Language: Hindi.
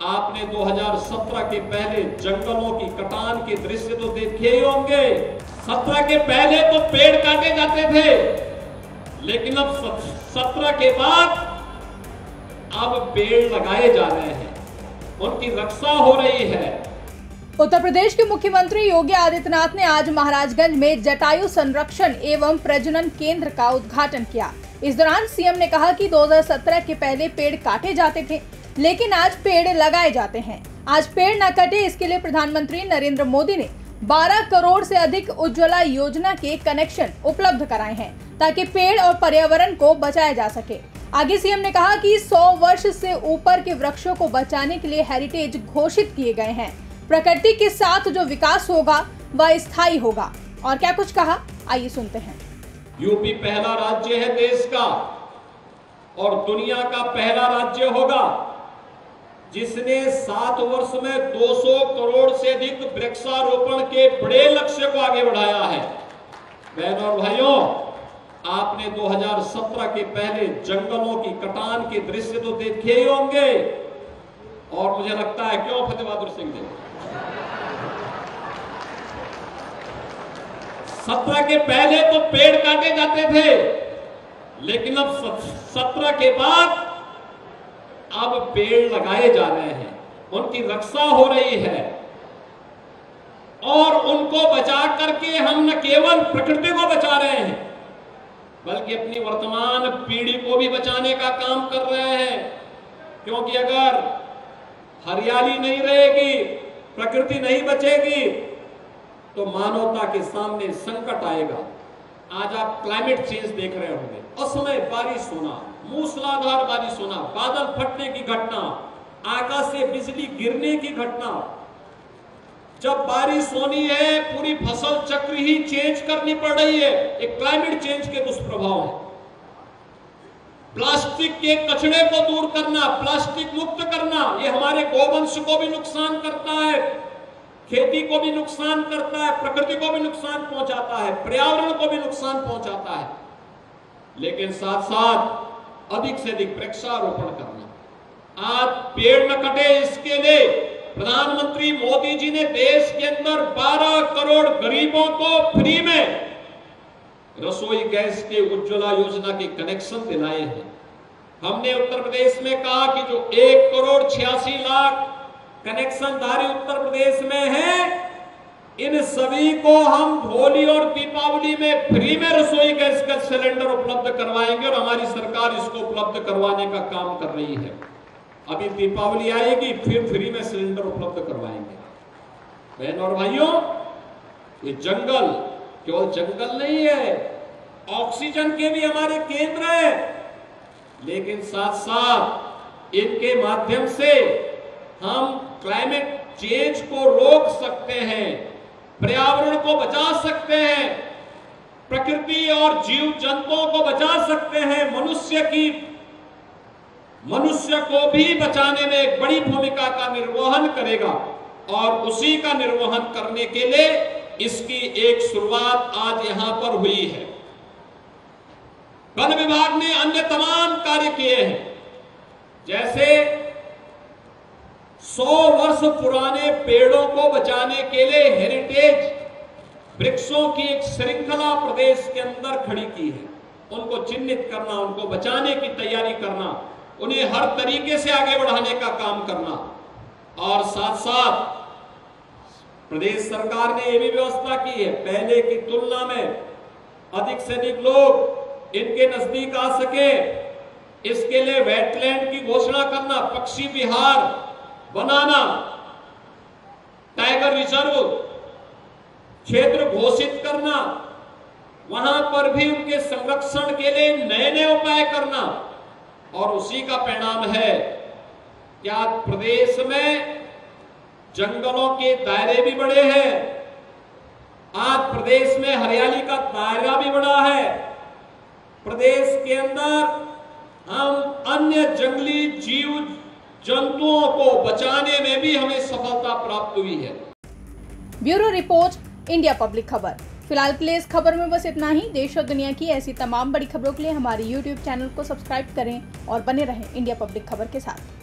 आपने 2017 के पहले जंगलों की कटान के दृश्य तो देखे ही होंगे। 17 के पहले तो पेड़ काटे जाते थे, लेकिन अब 17 के बाद अब पेड़ लगाए जा रहे हैं, उनकी रक्षा हो रही है। उत्तर प्रदेश के मुख्यमंत्री योगी आदित्यनाथ ने आज महाराजगंज में जटायु संरक्षण एवं प्रजनन केंद्र का उद्घाटन किया। इस दौरान सीएम ने कहा कि 2017 के पहले पेड़ काटे जाते थे, लेकिन आज पेड़ लगाए जाते हैं। आज पेड़ न कटे, इसके लिए प्रधानमंत्री नरेंद्र मोदी ने 12 करोड़ से अधिक उज्ज्वला योजना के कनेक्शन उपलब्ध कराए हैं, ताकि पेड़ और पर्यावरण को बचाया जा सके। आगे सीएम ने कहा कि 100 वर्ष से ऊपर के वृक्षों को बचाने के लिए हेरिटेज घोषित किए गए हैं। प्रकृति के साथ जो विकास होगा वह स्थायी होगा। और क्या कुछ कहा, आइए सुनते हैं। यूपी पहला राज्य है देश का और दुनिया का पहला राज्य होगा जिसने 7 वर्ष में 200 करोड़ से अधिक वृक्षारोपण के बड़े लक्ष्य को आगे बढ़ाया है। बहनों और भाइयों, आपने 2017 के पहले जंगलों की कटान के दृश्य तो देखे ही होंगे, और मुझे लगता है, क्यों फतेह बहादुर सिंह जी, 17 के पहले तो पेड़ काटे जाते थे, लेकिन अब 17 के बाद अब पेड़ लगाए जा रहे हैं, उनकी रक्षा हो रही है। और उनको बचा करके हम न केवल प्रकृति को बचा रहे हैं, बल्कि अपनी वर्तमान पीढ़ी को भी बचाने का काम कर रहे हैं। क्योंकि अगर हरियाली नहीं रहेगी, प्रकृति नहीं बचेगी, तो मानवता के सामने संकट आएगा। आज आप क्लाइमेट चेंज देख रहे होंगे, असमय बारिश होना, मूसलाधार बारिश होना, बादल फटने की घटना, आकाश से बिजली गिरने की घटना। जब बारिश होनी है, पूरी फसल चक्र ही चेंज करनी पड़ रही है। एक क्लाइमेट चेंज के दुष्प्रभाव है। प्लास्टिक के कचरे को दूर करना, प्लास्टिक मुक्त करना, ये हमारे गोवंश को भी नुकसान करता है, खेती को भी नुकसान करता है, प्रकृति को भी नुकसान पहुंचाता है, पर्यावरण को भी नुकसान पहुंचाता है। लेकिन साथ साथ अधिक से अधिक वृक्षारोपण करना। आज पेड़ न कटे, इसके लिए प्रधानमंत्री मोदी जी ने देश के अंदर 12 करोड़ गरीबों को फ्री में रसोई गैस के उज्ज्वला योजना के कनेक्शन दिलाए हैं। हमने उत्तर प्रदेश में कहा कि जो 1 करोड़ 86 लाख कनेक्शन धारी उत्तर प्रदेश में है, इन सभी को हम होली और दीपावली में फ्री में रसोई गैस का सिलेंडर उपलब्ध करवाएंगे, और हमारी सरकार इसको उपलब्ध करवाने का काम कर रही है। अभी दीपावली आएगी, फिर फ्री में सिलेंडर उपलब्ध करवाएंगे। बहनों और भाइयों, ये जंगल केवल जंगल नहीं है, ऑक्सीजन के भी हमारे केंद्र है, लेकिन साथ साथ इनके माध्यम से हम क्लाइमेट चेंज को रोक सकते हैं, पर्यावरण को बचा सकते हैं, प्रकृति और जीव जंतुओं को बचा सकते हैं। मनुष्य को भी बचाने में एक बड़ी भूमिका का निर्वहन करेगा, और उसी का निर्वहन करने के लिए इसकी एक शुरुआत आज यहां पर हुई है। वन विभाग ने अन्य तमाम कार्य किए हैं, जैसे 100 वर्ष पुराने पेड़ों को बचाने के लिए हेरिटेज वृक्षों की एक श्रृंखला प्रदेश के अंदर खड़ी की है। उनको चिन्हित करना, उनको बचाने की तैयारी करना, उन्हें हर तरीके से आगे बढ़ाने का काम करना, और साथ साथ प्रदेश सरकार ने यह भी व्यवस्था की है, पहले की तुलना में अधिक से अधिक लोग इनके नजदीक आ सके, इसके लिए वेटलैंड की घोषणा करना, पक्षी विहार बनाना, टाइगर रिजर्व क्षेत्र घोषित करना, वहां पर भी उनके संरक्षण के लिए नए नए उपाय करना, और उसी का परिणाम है कि आज प्रदेश में जंगलों के दायरे भी बड़े हैं। आज प्रदेश में हरियाली का दायरा भी बड़ा है। प्रदेश के अंदर हम अन्य जंगली जीव जंतुओं को बचाने में भी हमें सफलता प्राप्त हुई है। ब्यूरो रिपोर्ट, इंडिया पब्लिक खबर। फिलहाल के लिए इस खबर में बस इतना ही। देश और दुनिया की ऐसी तमाम बड़ी खबरों के लिए हमारे YouTube चैनल को सब्सक्राइब करें और बने रहें इंडिया पब्लिक खबर के साथ।